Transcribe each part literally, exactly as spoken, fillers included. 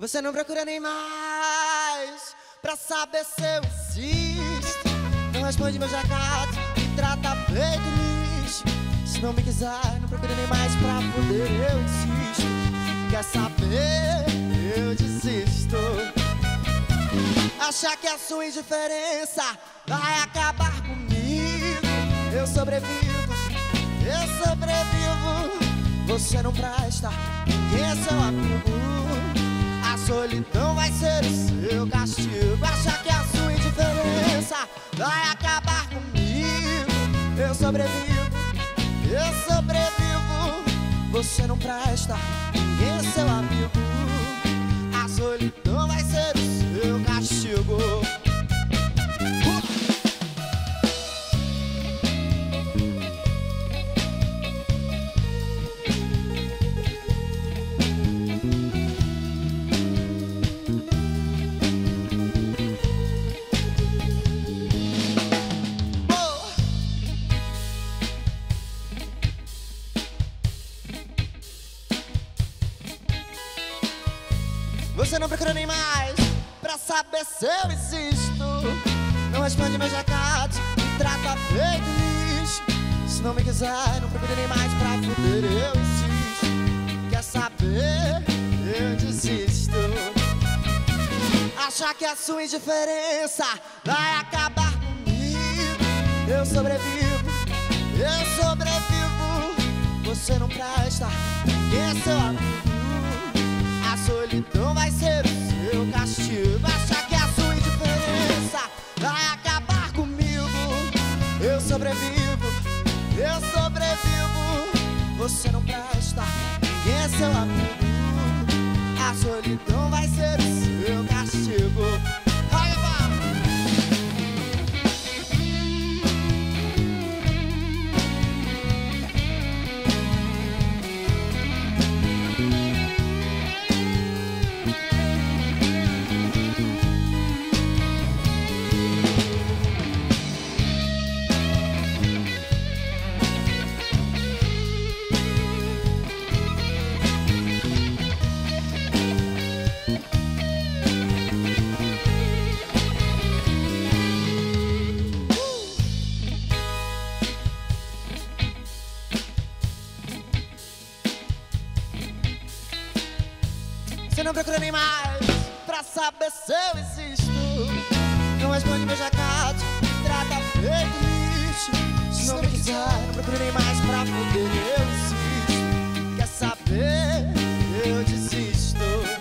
Você não procura nem mais pra saber se eu existo. Não responde meus recados, me trata feito lixo. Se não me quiser, não procura nem mais pra poder, eu insisto. Quer saber? Eu desisto. Achar que a sua indiferença vai acabar comigo. Eu sobrevivo, eu sobrevivo. Você não presta, ninguém é seu amigo. A solidão vai ser o seu castigo. Achar que a sua indiferença vai acabar comigo. Eu sobrevivo, eu sobrevivo. Você não presta, ninguém é seu amigo. A solidão vai ser o seu castigo. Você não procura nem mais pra saber se eu existo. Não responde meus recados, me trata feito lixo. Se não me quiser, não procura nem mais pra poder, eu insisto. Quer saber? Eu desisto. Achar que a sua indiferença vai acabar comigo. Eu sobrevivo, eu sobrevivo. Você não presta, ninguém é seu amigo. A solidão vai ser o seu castigo. Achar que a sua indiferença vai acabar comigo. Eu sobrevivo, eu sobrevivo. Você não presta, ninguém é seu amigo. A solidão vai ser o seu castigo. Vai, vai. Você não procura nem mais pra saber se eu existo. Não responde meus recados, me trata feito lixo. Se não me quiser, não procura nem mais pra poder, eu insisto. Quer saber? Eu desisto.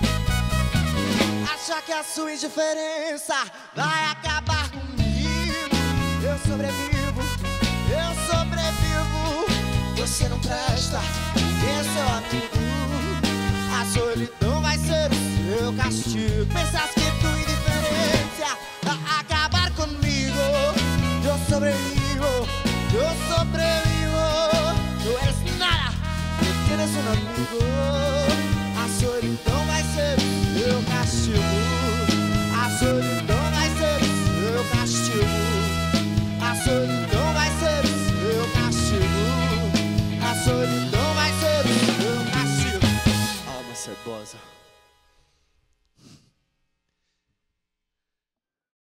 Achar que a sua indiferença vai acabar comigo. Eu sobrevivo, eu sobrevivo. Você não presta, ninguém é seu amigo. A solidão vai ser o seu castigo. Pensas que tua indiferença vai acabar comigo. Eu sobrevivo, eu sobrevivo. Não eres nada, não tienes um amigo. A solidão vai ser o seu castigo. A solidão vai ser o seu castigo. A solidão